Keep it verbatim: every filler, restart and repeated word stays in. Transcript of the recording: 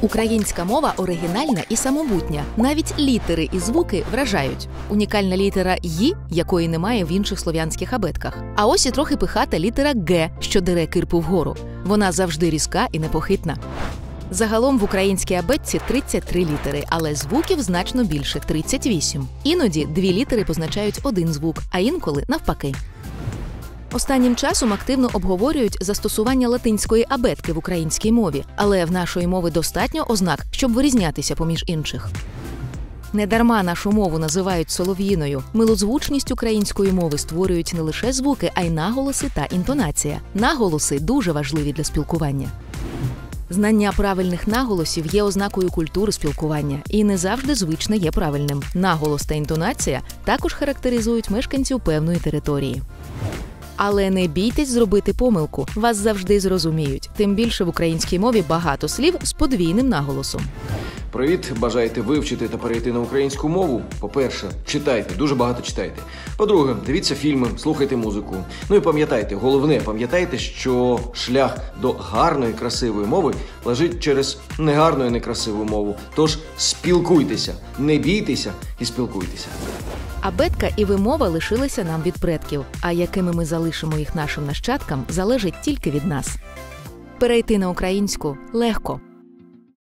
Українська мова оригінальна і самобутня. Навіть літери і звуки вражають. Унікальна літера «ї», якої немає в інших слов'янських абетках. А ось і трохи пихата літера «ге», що дере кирпу вгору. Вона завжди різка і непохитна. Загалом в українській абетці тридцять три літери, але звуків значно більше – тридцять вісім. Іноді дві літери позначають один звук, а інколи навпаки. Останнім часом активно обговорюють застосування латинської абетки в українській мові, але в нашої мови достатньо ознак, щоб вирізнятися поміж інших. Недарма нашу мову називають солов'їною. Милозвучність української мови створюють не лише звуки, а й наголоси та інтонація. Наголоси дуже важливі для спілкування. Знання правильних наголосів є ознакою культури спілкування, і не завжди звичне є правильним. Наголос та інтонація також характеризують мешканців певної території. Але не бійтесь зробити помилку, вас завжди зрозуміють. Тим більше в українській мові багато слів з подвійним наголосом. Привіт! Бажаєте вивчити та перейти на українську мову? По-перше, читайте, дуже багато читайте. По-друге, дивіться фільми, слухайте музику. Ну і пам'ятайте, головне, пам'ятайте, що шлях до гарної, красивої мови лежить через негарну і некрасиву мову. Тож спілкуйтеся, не бійтеся і спілкуйтеся. Абетка і вимова лишилися нам від предків, а якими ми залишимо їх нашим нащадкам, залежить тільки від нас. Перейти на українську легко.